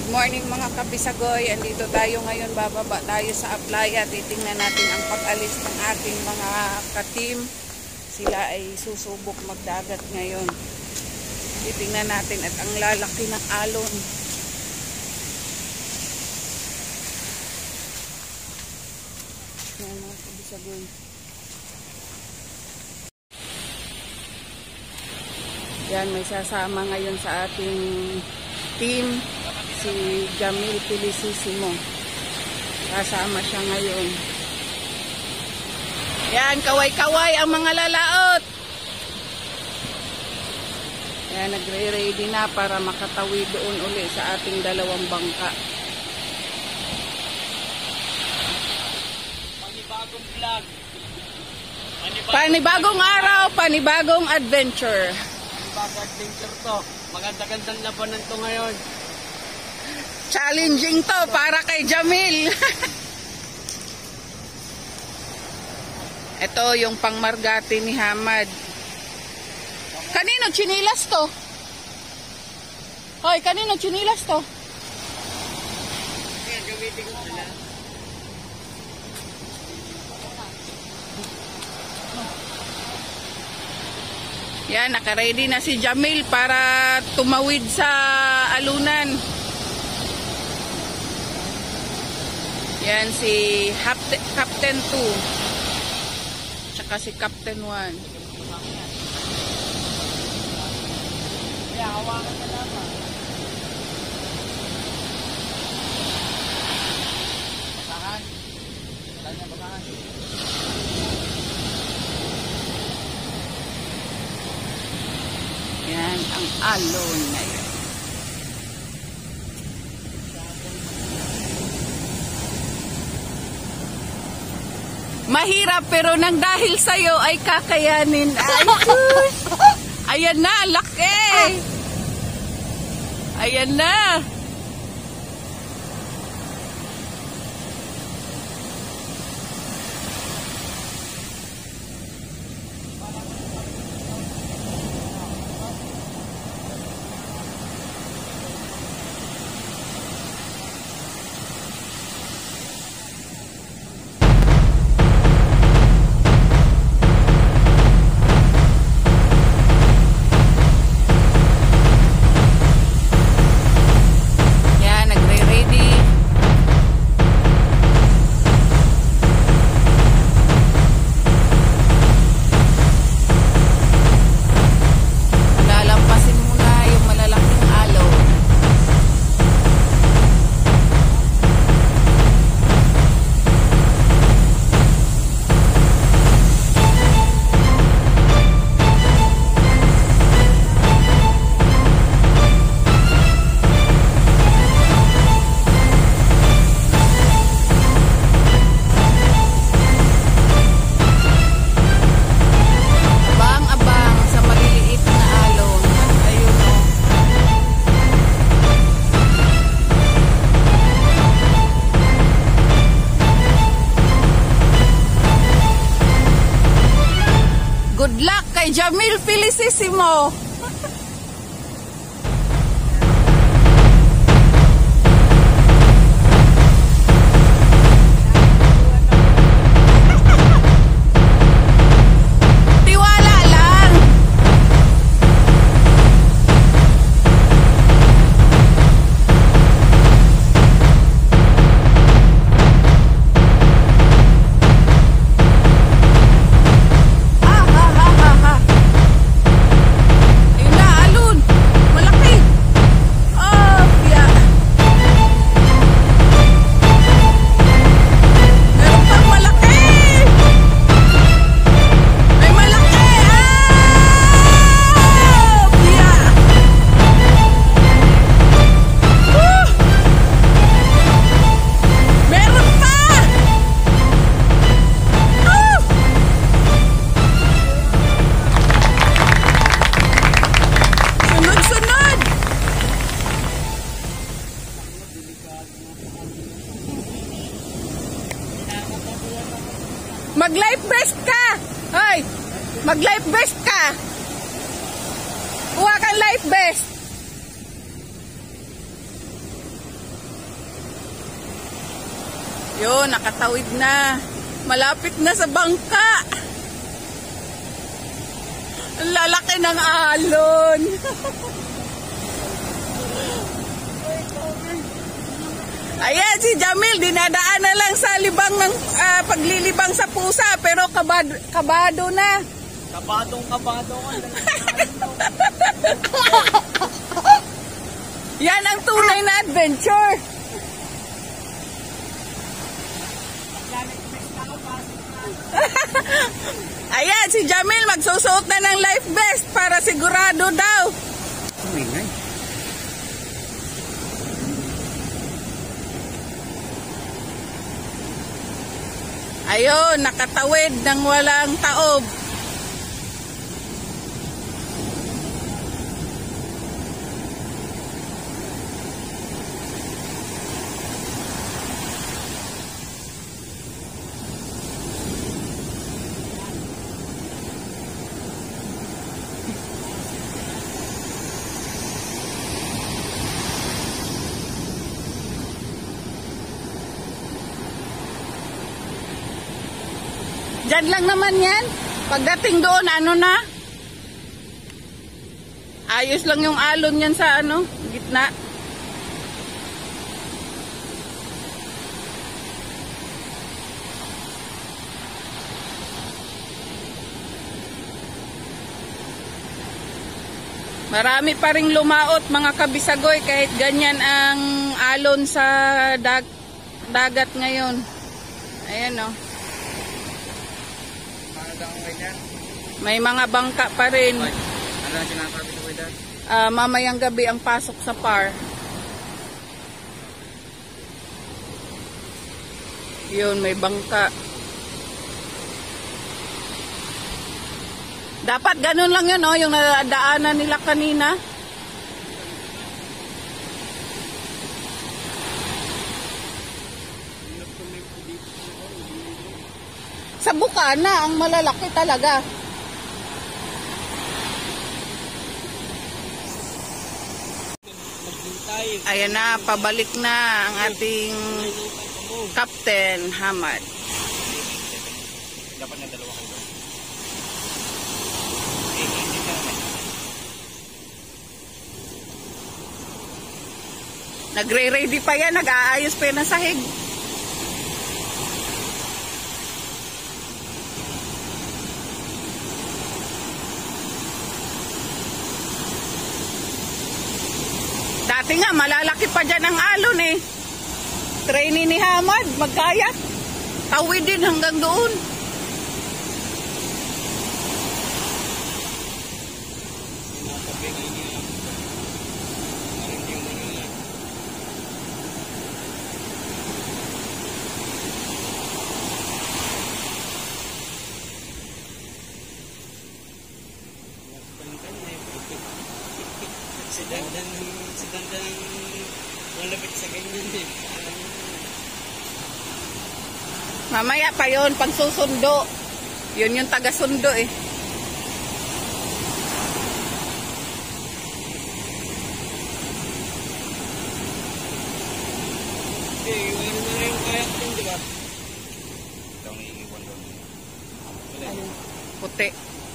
Good morning mga kabisagoy. Andito tayo ngayon, bababa tayo sa Aplaya. Titingnan natin ang pag-alis ng ating mga ka-team. Sila ay susubok magdagat ngayon. Titingnan natin at ang lalaki ng alon. Yan mga kabisagoy. Yan, may sasama ngayon sa ating team si Jamil Felicissimo. Kasama siya ngayon. Yan, kaway-kaway ang mga lalaot. Yan, nagre-ready na para makatawid doon uli sa ating dalawang bangka. Panibagong vlog. Panibagong araw, panibagong adventure. Panibagong adventure to. Maganda-gandang labanan to ngayon. Challenging to para kay Jamil. Ito yung pangmargati ni Hamad. Kanino chinilas to? Hoy, kanino chinilas to? Kaya gamitin ko sila. Yan, naka-ready na si Jamil para tumawid sa alunan. Yan si Captain 2. Tsaka si Captain 1. Kaya hawakan na naman. Bakahan. Wala na bakahan. Yan ang alon ngayon. Mahirap pero nang dahil sa'yo ay kakayanin. Ay, ayan na, laki! Ayan na! Good luck kay Jamil Felicissimo. Tiwala lang. Mag-life vest ka! Hoy! Mag-life vest ka! Kuha kang life vest! Yun, nakatawid na. Malapit na sa bangka. Ang lalaki ng alon. Ayan, si Jamil, dinadaan na lang sa libang ng paglilibang sa pusa, pero kabado na. Kabadong-kabado. Yan ang tunay na adventure. Ayan, si Jamil magsusuot na ng life vest para sigurado daw. Ayun, nakatawid ng walang taob. Diyan lang naman yan. Pagdating doon, ano na? Ayos lang yung alon yan sa ano, gitna. Marami pa ring lumaot mga kabisagoy kahit ganyan ang alon sa dagat ngayon. Ayan o. May mga bangka pa rin. Ano ang sinasabi ko with that? Mamayang gabi ang pasok sa par. Yun, may bangka. Dapat ganun lang yun, oh, yung nadaanan nila kanina. Sa Bukana, ang malalaki talaga. Ayan na, pabalik na ang ating Captain Hamad. Dapat na dalawa kayo. Nagre-ready pa yan, nag-aayos pa yan ng sahig. Dati nga, malalaki pa dyan ang alon eh. Trainee ni Hamad, magkaya. Tawid din hanggang doon. Si Dandan malapit sa ganyan eh. Mamaya pa yun, pag susundo. Yun yung taga-sundo eh. Okay, iwan na rin yung kayak din, di ba? Ito ang iiwan doon. Puti.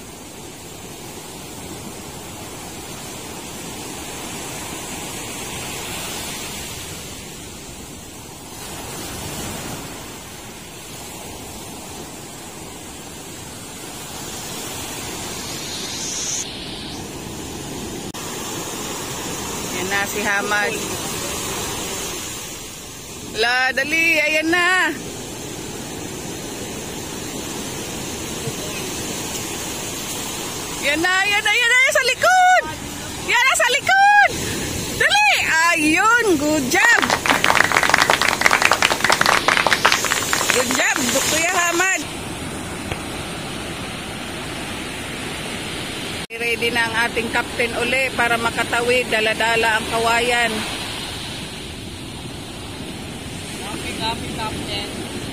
Yan na si Hamad. La, dali, ayan na. Yan na, yan na, yan na, sa likod. Yan na, sa likod. Dali, ayun, good job. Good job, Kuya Hamad. Ready na ang ating captain uli para makatawid, dala-dala ang kawayan. Copy, Captain.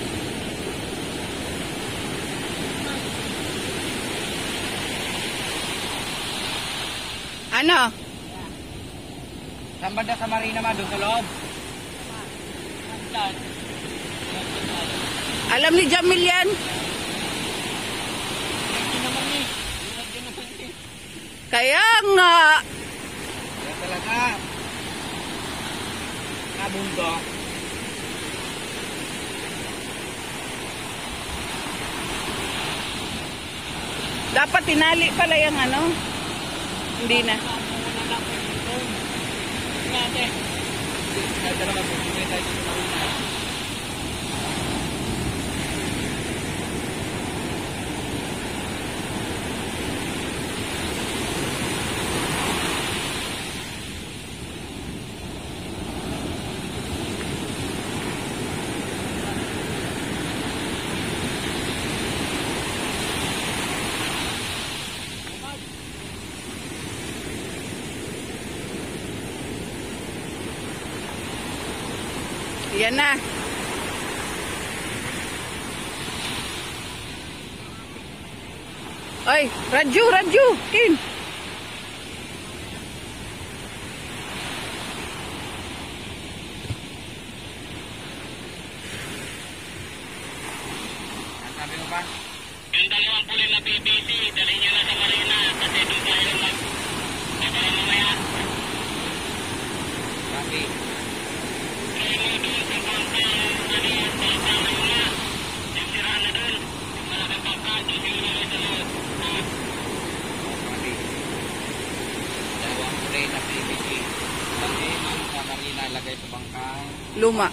Ano? Saan ba sa marina ma? Doon sa loob? Alam ni Jamil yan. Kaya nga. Kaya talaga. Nabundok. Dapat tinali pala yung ano. Hindi na. Yan na. Ay, radyo, Kin. Sabi mo ba? Yung dalawang puli na PVC, dali nyo na sa marina kasi doon tayo para mamaya. Sabi. Kaya mo doon sa bangka yung bangka na muna. Yung sira na doon. Yung malaking bangka, doon yung mga sa loob. Sabi. Dalawang puli na PVC. Sabi, sa marina lagay sa bangkang. Luma.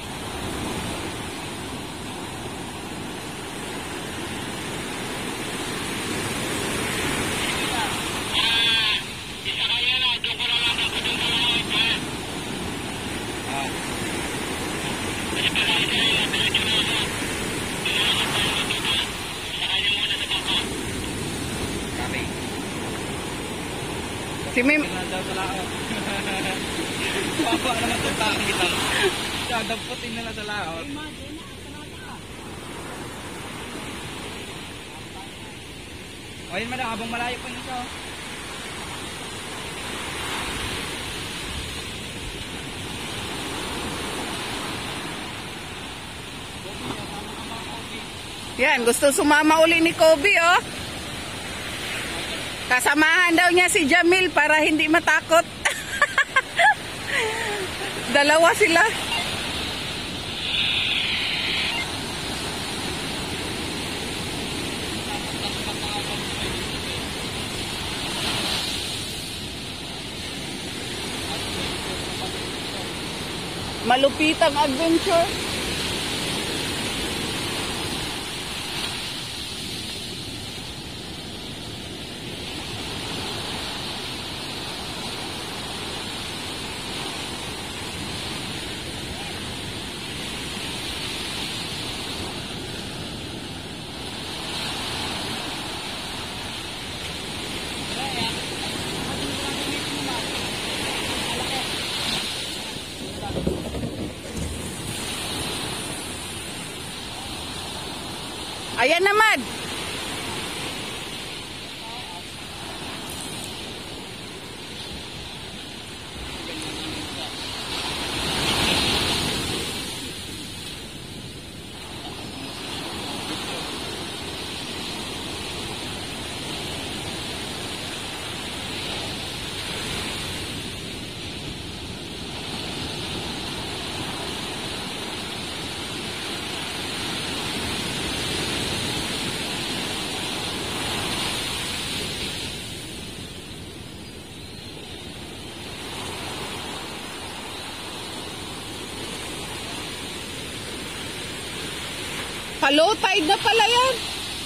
Isa kaya na, doon ko na lang ako doon sa loob. Ah. Kasi pala isa yun, diretso na ako. Dinalakas tayo dito. Isa kanya muna sa bangka. Sabi. Si Mim. Tingnan daw sa laot. Papa naman sa taong kita. Dadamputin nila sa laot. O yun madam, habang malayo po nito. Yan, gusto sumama uli ni Kobe, oh. Kasamahan daw niya si Jamil para hindi matakot. Dalawa sila. Malupitang adventure. Ayan naman. Low tide na pala yan.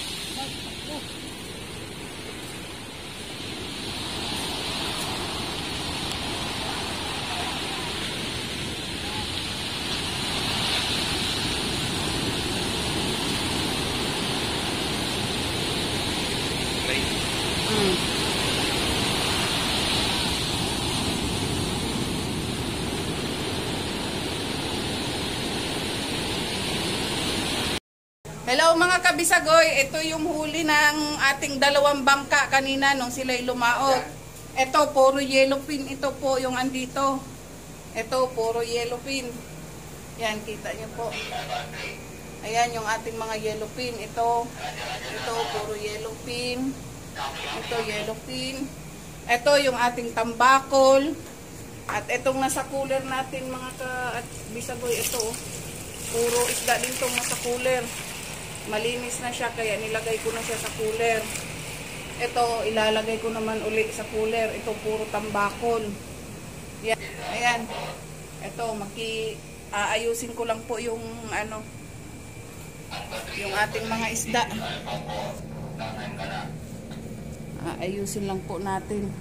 Hello mga kabisagoy, ito yung huli ng ating dalawang bangka kanina nung sila'y lumaot. Ito, puro yellowfin. Ito po yung andito. Ito, puro yellowfin. Yan, kita nyo po. Ayan yung ating mga yellow pin. Ito puro yellow pin. Ito yellow pin. Ito yung ating tambakol. At itong nasa cooler natin mga ka-bisagoy, ito puro isda din itong nasa cooler. Malinis na siya kaya nilagay ko na siya sa cooler. Ito ilalagay ko naman uli sa cooler. Ito puro tambakol. Yan. Ayan. Ito aayusin ko lang po yung yung ating mga isda. Aayusin lang po natin.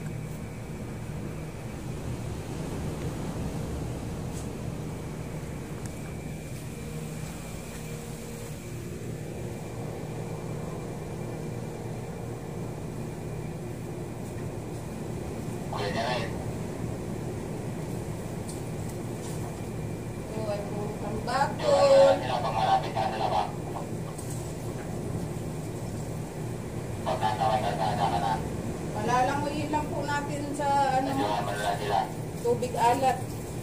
Bakul. Palalanguyin lang po natin sa tubig alat.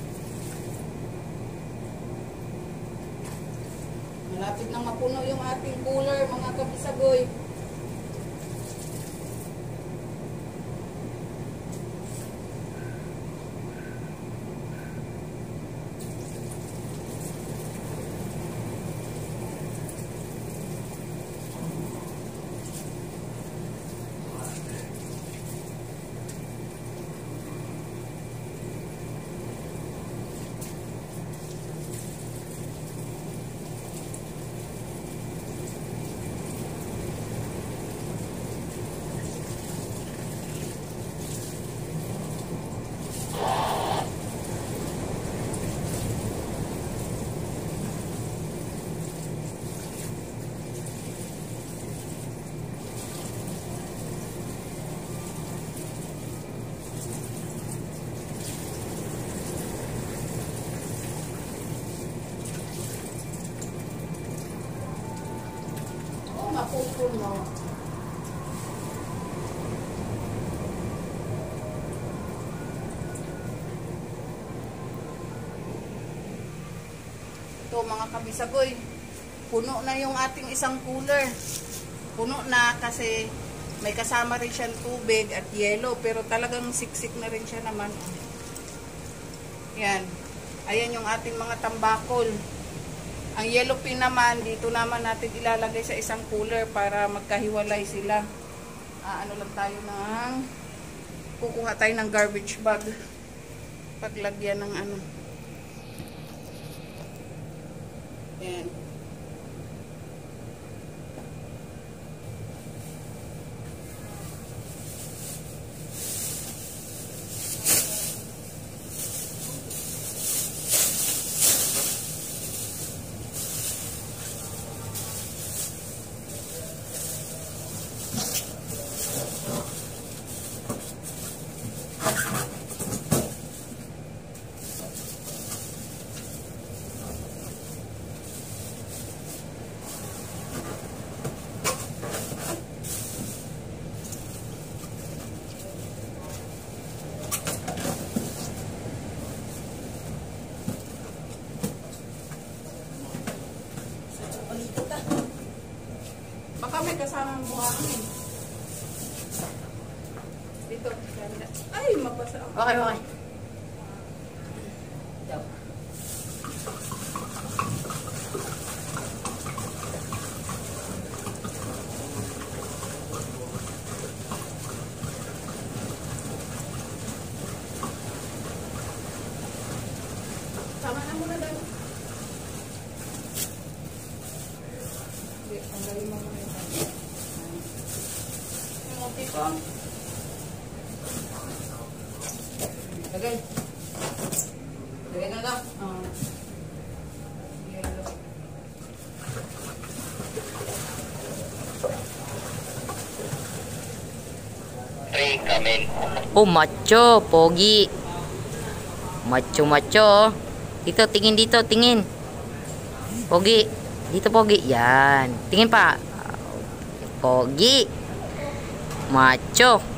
Malapit nang mapuno yung ating cooler mga kabisagoy. Mapupuno. Ito mga kabisagoy, puno na yung ating isang cooler. Puno na kasi may kasama rin siyang tubig at yelo, pero talagang siksik na rin siya naman. Yan. Ayan yung ating mga tambakol. Ang yellow pin naman, dito naman natin ilalagay sa isang cooler para magkahiwalay sila. Ano lang tayo kukuha tayo ng garbage bag. Paglagyan ng Yan. Baka may kasamang buhangin. Dito. Ay, mabasa ako. Okay, okay. Sama na muna daw. Tanggalin mo muna ito. Yung muti ko. Lagay. Lagay na daw. Yellow. Oh, macho, pogi. Macho, macho. Dito, tingin dito, tingin. Pogi. Dito, pogi. Yan. Tingin pa. Pogi. Macho.